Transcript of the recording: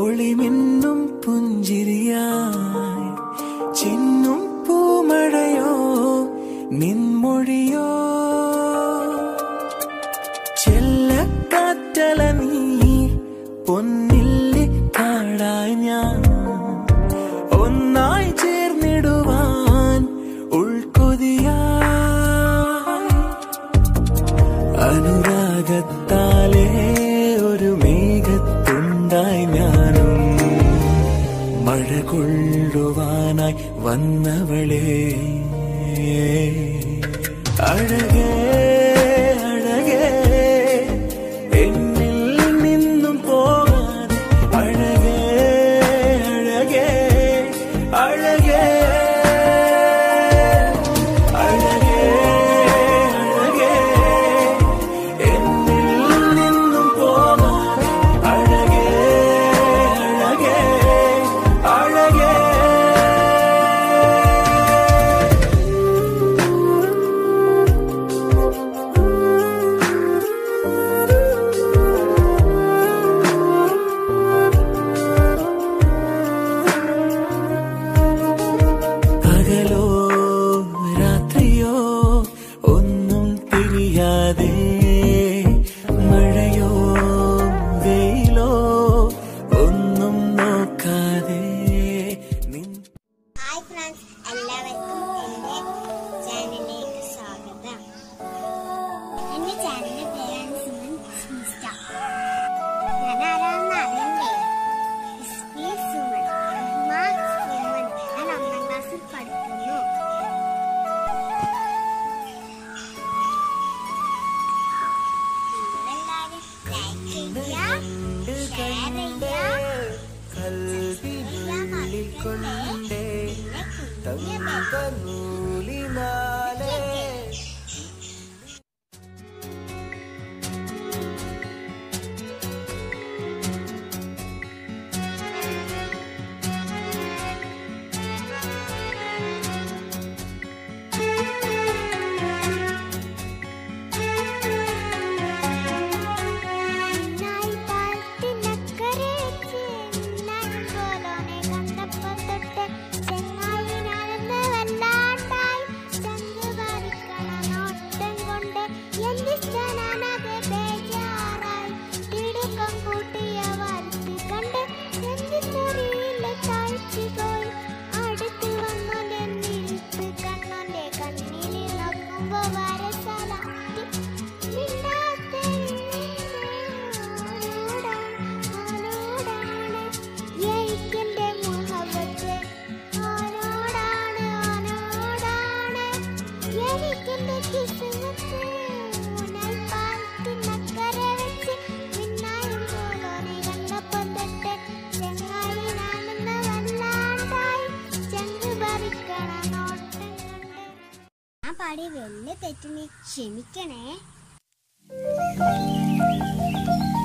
ഒളിമിന്നും പുഞ്ചിരിയായി ചിന്നും പൂമഴയോ നിൻമൊഴിയോ ചെല്ലക്കാറ്റല നീ പൊന്നില്ലി കാടായി ഞാൻ ഒന്നായി ചേർന്നിടുവാൻ ഉൾക്കൊതിയായി അനുരാഗത്താലേ ഒരു മേഘത്തുണ്ടായി ഞാനും മഴ കൊള്ളുവാനായി വന്നവളെ അഴകേ അഴകേ എന്നിൽ നിന്നും പോകാതെ അഴകേ അഴകേ അഴകേ അഴകേ അഴകേ എന്നിൽ നിന്നും പോകാതെ അഴകേ അഴകേ അഴകേ പകലോ രാത്രിയോ ഒന്നും തിരിയാതെ മഴയോ വെയിലോ ഒന്നും നോക്കാതെ ഹായ് ഫ്രണ്ട്സ്, എല്ലാവർക്കും എൻ്റെ ചാനലിലേക്ക് സ്വാഗതം. എൻ്റെ ചാനലിൻ്റെ പേരാണ് സുമൻസ് ഇൻസ്റ്റ. ഞാൻ ആരാണെന്ന് അറിയണ്ടേ? സുമൻ, സുമൻ. ഞാൻ 1ാം ക്ലാസ്സിൽ പഠിക്കുന്നു. നിങ്ങളെല്ലാവരും ലൈക്ക് ചെയ്യുക, ഷെയർ ചെയ്യുക, പാടി വലിയ തെറ്റിന് ക്ഷമിക്കണേ.